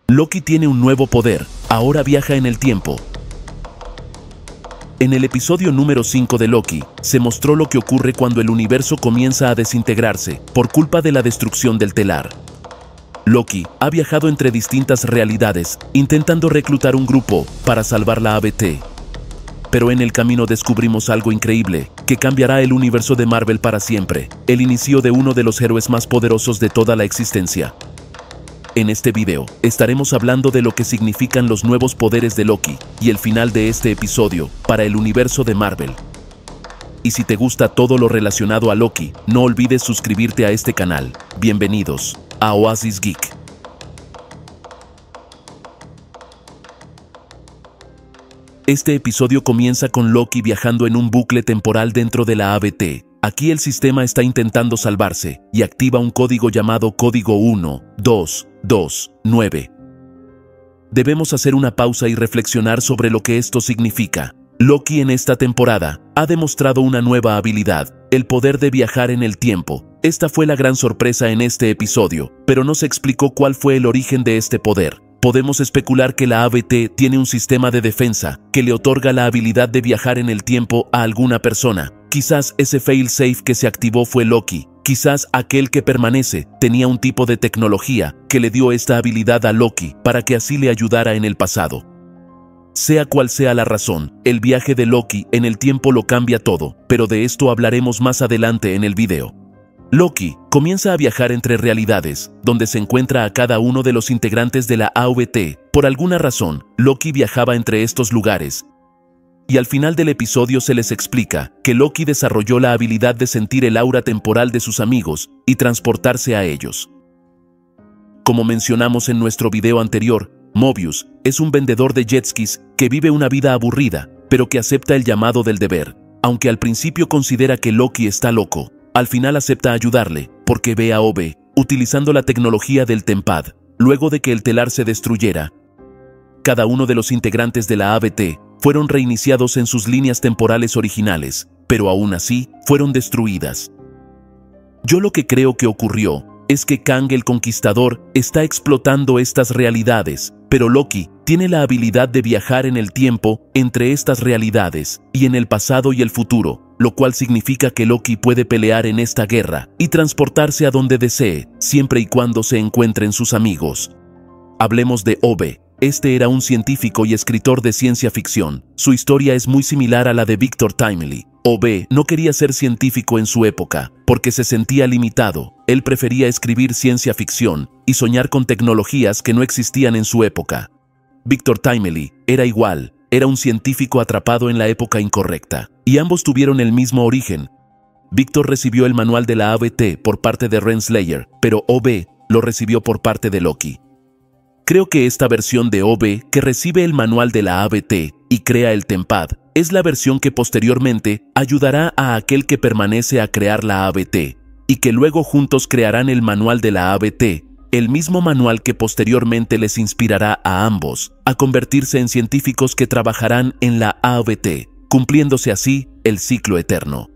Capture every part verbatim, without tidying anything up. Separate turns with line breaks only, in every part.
Loki tiene un nuevo poder, ahora viaja en el tiempo. En el episodio número cinco de Loki, se mostró lo que ocurre cuando el universo comienza a desintegrarse por culpa de la destrucción del telar. Loki ha viajado entre distintas realidades, intentando reclutar un grupo para salvar la A B T. Pero en el camino descubrimos algo increíble, que cambiará el universo de Marvel para siempre, el inicio de uno de los héroes más poderosos de toda la existencia. En este video, estaremos hablando de lo que significan los nuevos poderes de Loki y el final de este episodio para el universo de Marvel. Y si te gusta todo lo relacionado a Loki, no olvides suscribirte a este canal. Bienvenidos a Oasis Geek. Este episodio comienza con Loki viajando en un bucle temporal dentro de la A B T. Aquí el sistema está intentando salvarse y activa un código llamado Código uno dos dos nueve. Debemos hacer una pausa y reflexionar sobre lo que esto significa. Loki en esta temporada ha demostrado una nueva habilidad, el poder de viajar en el tiempo. Esta fue la gran sorpresa en este episodio, pero no se explicó cuál fue el origen de este poder. Podemos especular que la A B T tiene un sistema de defensa que le otorga la habilidad de viajar en el tiempo a alguna persona. Quizás ese failsafe que se activó fue Loki. Quizás aquel que permanece tenía un tipo de tecnología que le dio esta habilidad a Loki para que así le ayudara en el pasado. Sea cual sea la razón, el viaje de Loki en el tiempo lo cambia todo, pero de esto hablaremos más adelante en el video. Loki comienza a viajar entre realidades, donde se encuentra a cada uno de los integrantes de la A V T. Por alguna razón, Loki viajaba entre estos lugares. Y al final del episodio se les explica que Loki desarrolló la habilidad de sentir el aura temporal de sus amigos y transportarse a ellos. Como mencionamos en nuestro video anterior, Mobius es un vendedor de jet skis que vive una vida aburrida, pero que acepta el llamado del deber. Aunque al principio considera que Loki está loco, al final acepta ayudarle, porque ve a O B utilizando la tecnología del Tempad, luego de que el telar se destruyera. Cada uno de los integrantes de la A B T fueron reiniciados en sus líneas temporales originales, pero aún así fueron destruidas. Yo lo que creo que ocurrió es que Kang el Conquistador está explotando estas realidades, pero Loki tiene la habilidad de viajar en el tiempo entre estas realidades y en el pasado y el futuro, lo cual significa que Loki puede pelear en esta guerra y transportarse a donde desee, siempre y cuando se encuentren sus amigos. Hablemos de O B. Este era un científico y escritor de ciencia ficción. Su historia es muy similar a la de Victor Timely. O B no quería ser científico en su época, porque se sentía limitado. Él prefería escribir ciencia ficción y soñar con tecnologías que no existían en su época. Victor Timely era igual, era un científico atrapado en la época incorrecta, y ambos tuvieron el mismo origen. Victor recibió el manual de la A B T por parte de Renslayer, pero O B lo recibió por parte de Loki. Creo que esta versión de O B que recibe el manual de la A B T y crea el Tempad es la versión que posteriormente ayudará a aquel que permanece a crear la A B T, y que luego juntos crearán el manual de la A B T, el mismo manual que posteriormente les inspirará a ambos a convertirse en científicos que trabajarán en la A B T, cumpliéndose así el ciclo eterno.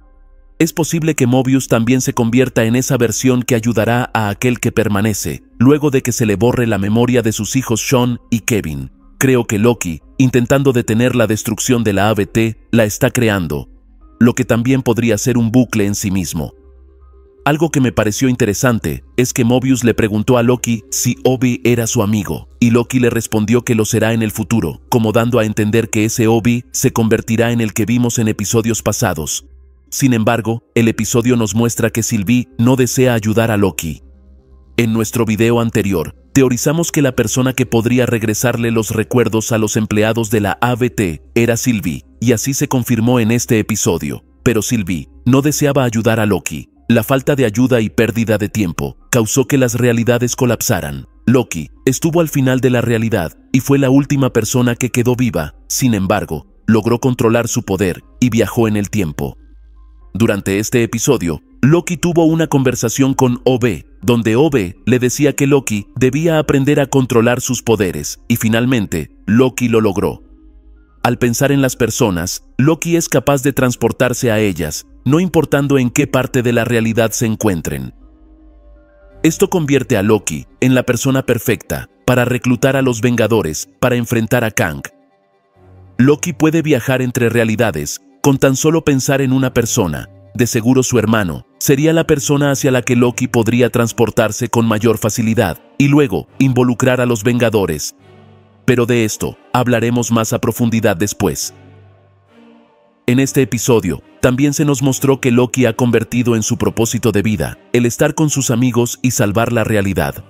Es posible que Mobius también se convierta en esa versión que ayudará a aquel que permanece, luego de que se le borre la memoria de sus hijos Sean y Kevin. Creo que Loki, intentando detener la destrucción de la A B T, la está creando, lo que también podría ser un bucle en sí mismo. Algo que me pareció interesante es que Mobius le preguntó a Loki si O B era su amigo, y Loki le respondió que lo será en el futuro, como dando a entender que ese O B se convertirá en el que vimos en episodios pasados. Sin embargo, el episodio nos muestra que Sylvie no desea ayudar a Loki. En nuestro video anterior, teorizamos que la persona que podría regresarle los recuerdos a los empleados de la A B T era Sylvie, y así se confirmó en este episodio. Pero Sylvie no deseaba ayudar a Loki. La falta de ayuda y pérdida de tiempo causó que las realidades colapsaran. Loki estuvo al final de la realidad y fue la última persona que quedó viva. Sin embargo, logró controlar su poder y viajó en el tiempo. Durante este episodio, Loki tuvo una conversación con O B, donde O B le decía que Loki debía aprender a controlar sus poderes, y finalmente, Loki lo logró. Al pensar en las personas, Loki es capaz de transportarse a ellas, no importando en qué parte de la realidad se encuentren. Esto convierte a Loki en la persona perfecta para reclutar a los Vengadores para enfrentar a Kang. Loki puede viajar entre realidades con tan solo pensar en una persona. De seguro su hermano sería la persona hacia la que Loki podría transportarse con mayor facilidad y luego involucrar a los Vengadores. Pero de esto hablaremos más a profundidad después. En este episodio, también se nos mostró que Loki ha convertido en su propósito de vida el estar con sus amigos y salvar la realidad.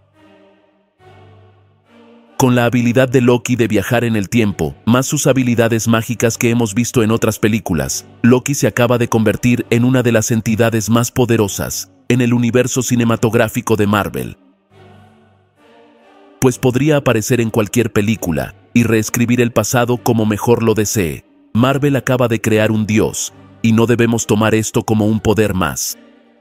Con la habilidad de Loki de viajar en el tiempo, más sus habilidades mágicas que hemos visto en otras películas, Loki se acaba de convertir en una de las entidades más poderosas en el universo cinematográfico de Marvel. Pues podría aparecer en cualquier película y reescribir el pasado como mejor lo desee. Marvel acaba de crear un dios, y no debemos tomar esto como un poder más.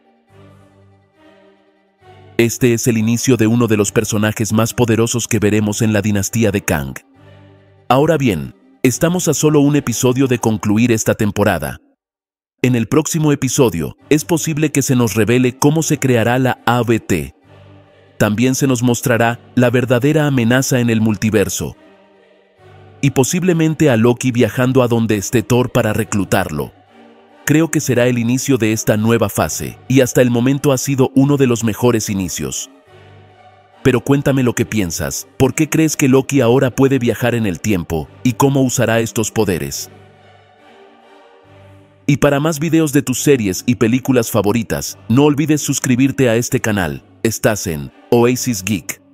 Este es el inicio de uno de los personajes más poderosos que veremos en la dinastía de Kang. Ahora bien, estamos a solo un episodio de concluir esta temporada. En el próximo episodio, es posible que se nos revele cómo se creará la A B T. También se nos mostrará la verdadera amenaza en el multiverso. Y posiblemente a Loki viajando a donde esté Thor para reclutarlo. Creo que será el inicio de esta nueva fase, y hasta el momento ha sido uno de los mejores inicios. Pero cuéntame lo que piensas, ¿por qué crees que Loki ahora puede viajar en el tiempo, y cómo usará estos poderes? Y para más videos de tus series y películas favoritas, no olvides suscribirte a este canal. Estás en Oasis Geek.